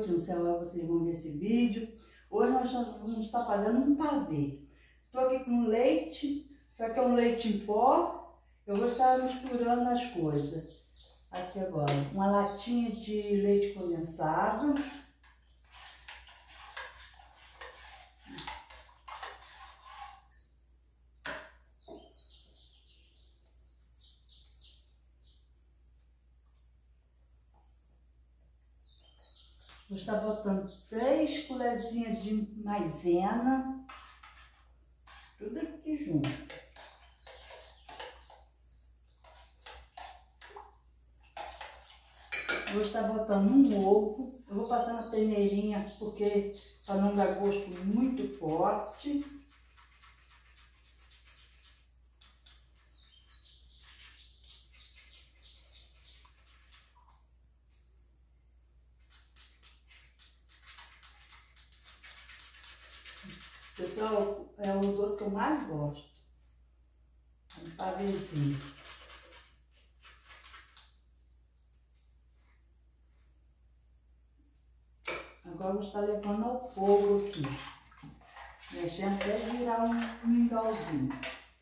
noite, não sei a hora vocês vão ver esse vídeo. Hoje nós vamos estar fazendo um pavê. Estou aqui com leite, só que é um leite em pó. Eu vou estar misturando as coisas. Aqui agora, uma latinha de leite condensado. Vou estar botando 3 colherzinhas de maisena, tudo aqui junto. Vou estar botando um ovo, eu vou passar na peneirinha porque para não dar gosto muito forte. Pessoal, é o doce que eu mais gosto. Um pavêzinho. Agora eu vou estar levando ao fogo aqui. Mexendo até virar um mingauzinho.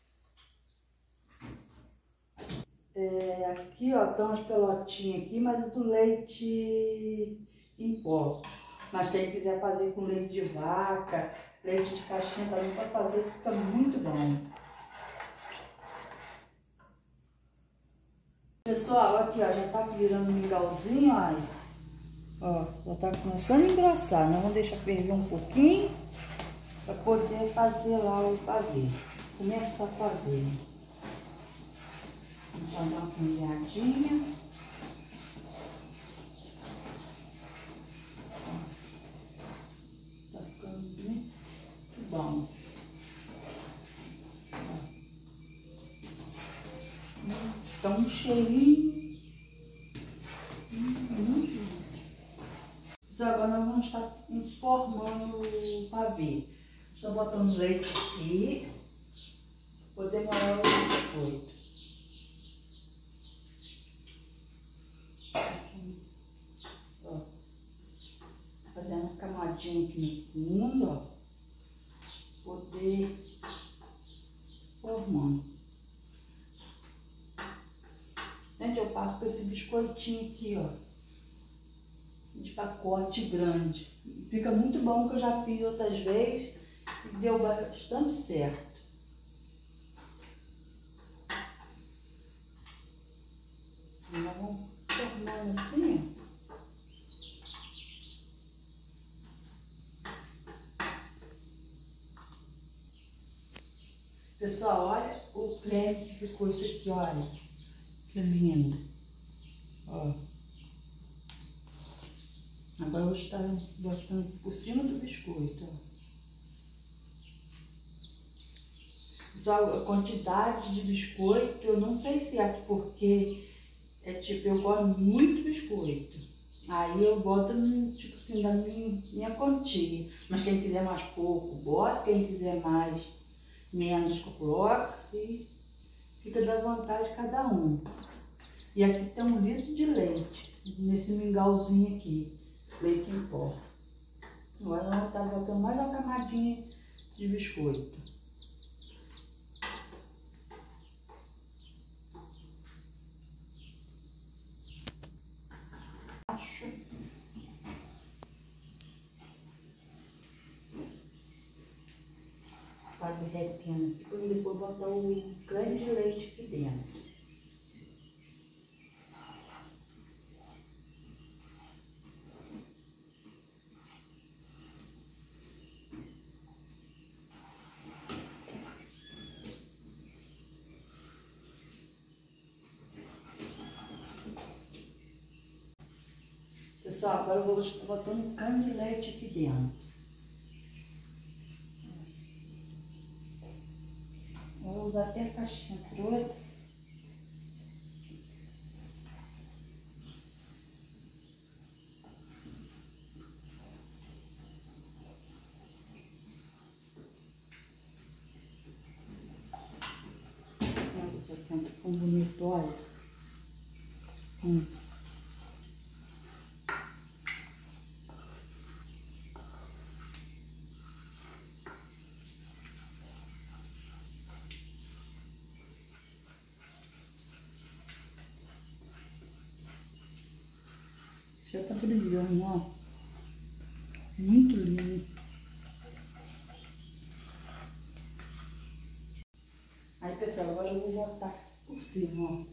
Aqui, ó, estão as pelotinhas aqui, mas é do leite em pó. Mas quem quiser fazer com leite de vaca, leite de caixinha também pode fazer, fica muito bom. Pessoal, aqui ó, já tá virando um mingauzinho, ó, já tá começando a engrossar, né? Vamos deixar ferver um pouquinho para poder fazer lá o pavê. Começar a fazer. Vamos já dar uma cozinhadinha. Tá ficando muito bom. Tá um cheirinho. Agora nós vamos estar formando o pavê. Estou botando leite aqui. Vou demorar o biscoito. Ó, fazendo uma camadinha aqui no fundo, ó. Poder formando. Gente, eu faço com esse biscoitinho aqui, ó. De pacote grande. Fica muito bom, que eu já fiz outras vezes e deu bastante certo. Nós vamos formando assim. Pessoal, olha o creme que ficou isso aqui, olha. Que lindo. Ó. Agora eu vou estar botando por cima do biscoito, ó. Só a quantidade de biscoito, eu não sei certo, porque eu gosto muito de biscoito. Aí eu boto, tipo assim, da minha quantia. Mas quem quiser mais pouco, bota. Quem quiser menos, coloca. E fica da vontade de cada um. E aqui tem 1 litro de leite, nesse mingauzinho aqui. Leite em pó. Agora eu vou estar botando mais uma camadinha de biscoito. Tá derretendo aqui, para depois botar o creme de leite aqui dentro. Pessoal, agora eu vou estar botando creme de leite aqui dentro. Vou usar até a caixinha toda. Olha, essa planta ficou bonito, olha. Já tá brilhando, ó. Muito lindo. Aí, pessoal, agora eu vou botar por cima, ó.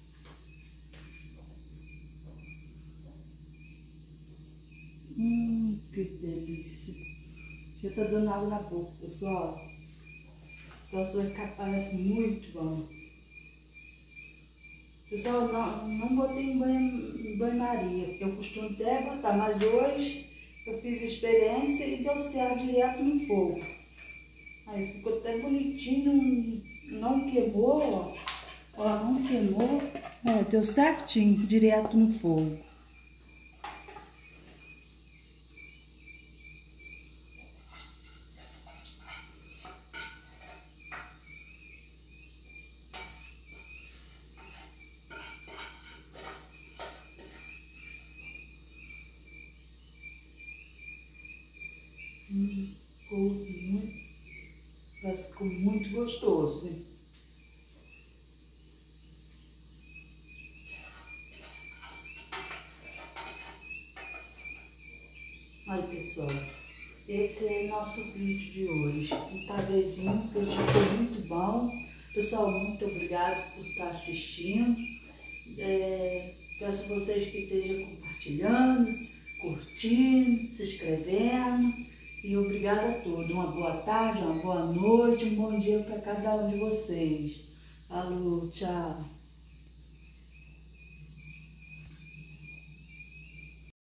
Que delícia. Já tá dando água na boca, pessoal. Então, isso vai ficar, parece muito bom. Pessoal, não botei em banho-maria. Eu costumo até botar, mas hoje eu fiz experiência e deu certo direto no fogo. Aí ficou até bonitinho, não queimou, ó. Ó, não queimou. É, deu certinho, direto no fogo. Ficou muito gostoso, hein? Aí, pessoal, esse é nosso vídeo de hoje. Um padezinho que hoje ficou muito bom. Pessoal, muito obrigado por estar assistindo. Peço a vocês que estejam compartilhando, curtindo, se inscrevendo. E obrigada a todos. Uma boa tarde, uma boa noite, um bom dia para cada um de vocês. Falou, tchau.